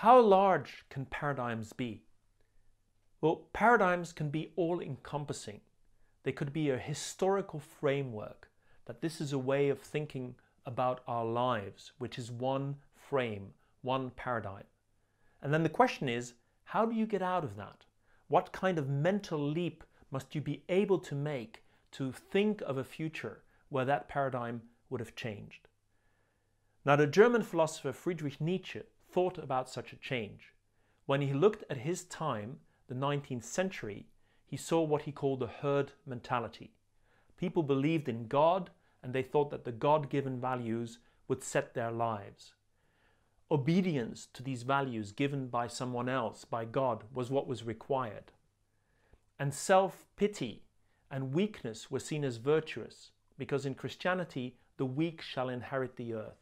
How large can paradigms be? Well, paradigms can be all-encompassing. They could be a historical framework, that this is a way of thinking about our lives, which is one frame, one paradigm. And then the question is, how do you get out of that? What kind of mental leap must you be able to make to think of a future where that paradigm would have changed? Now, the German philosopher Friedrich Nietzsche thought about such a change. When he looked at his time, the 19th century, he saw what he called the herd mentality. People believed in God, and they thought that the God-given values would set their lives. Obedience to these values given by someone else, by God, was what was required. And self-pity and weakness were seen as virtuous, because in Christianity, the weak shall inherit the earth.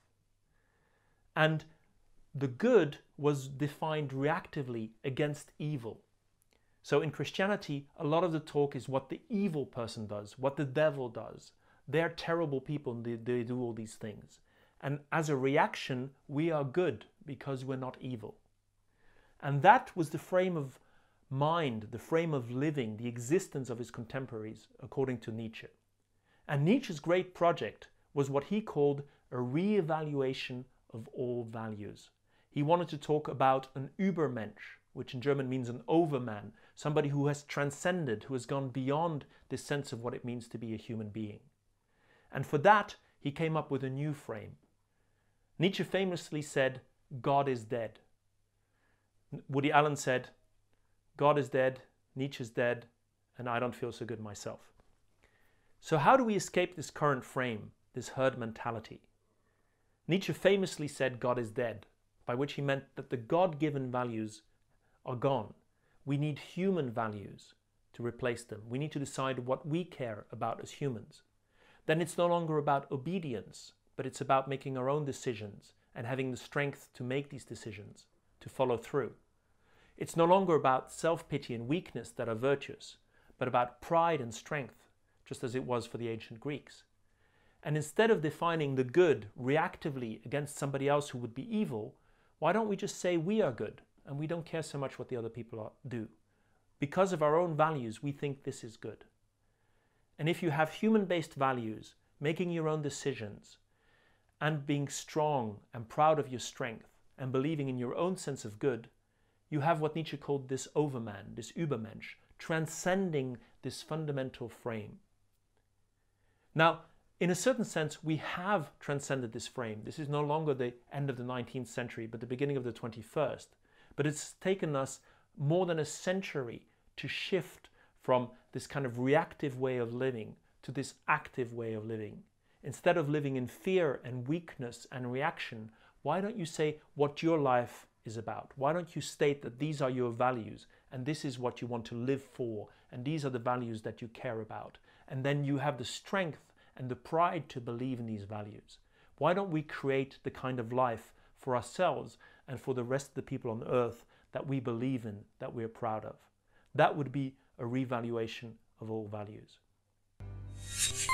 And the good was defined reactively against evil. So in Christianity, a lot of the talk is what the evil person does, what the devil does. They're terrible people and they do all these things. And as a reaction, we are good because we're not evil. And that was the frame of mind, the frame of living, the existence of his contemporaries, according to Nietzsche. And Nietzsche's great project was what he called a re-evaluation of all values. He wanted to talk about an Übermensch, which in German means an overman, somebody who has transcended, who has gone beyond this sense of what it means to be a human being. And for that, he came up with a new frame. Nietzsche famously said, God is dead. Woody Allen said, God is dead, Nietzsche's dead, and I don't feel so good myself. So how do we escape this current frame, this herd mentality? Nietzsche famously said God is dead, by which he meant that the God-given values are gone. We need human values to replace them. We need to decide what we care about as humans. Then it's no longer about obedience, but it's about making our own decisions and having the strength to make these decisions, to follow through. It's no longer about self-pity and weakness that are virtuous, but about pride and strength, just as it was for the ancient Greeks. And instead of defining the good reactively against somebody else who would be evil, why don't we just say we are good and we don't care so much what the other people do? Because of our own values, we think this is good. And if you have human-based values, making your own decisions, and being strong and proud of your strength, and believing in your own sense of good, you have what Nietzsche called this overman, this Übermensch, transcending this fundamental frame. Now, in a certain sense, we have transcended this frame. This is no longer the end of the 19th century, but the beginning of the 21st. But it's taken us more than a century to shift from this kind of reactive way of living to this active way of living. Instead of living in fear and weakness and reaction, why don't you say what your life is about? Why don't you state that these are your values and this is what you want to live for and these are the values that you care about? And then you have the strength and the pride to believe in these values. Why don't we create the kind of life for ourselves and for the rest of the people on earth that we believe in, that we're proud of? That would be a revaluation of all values.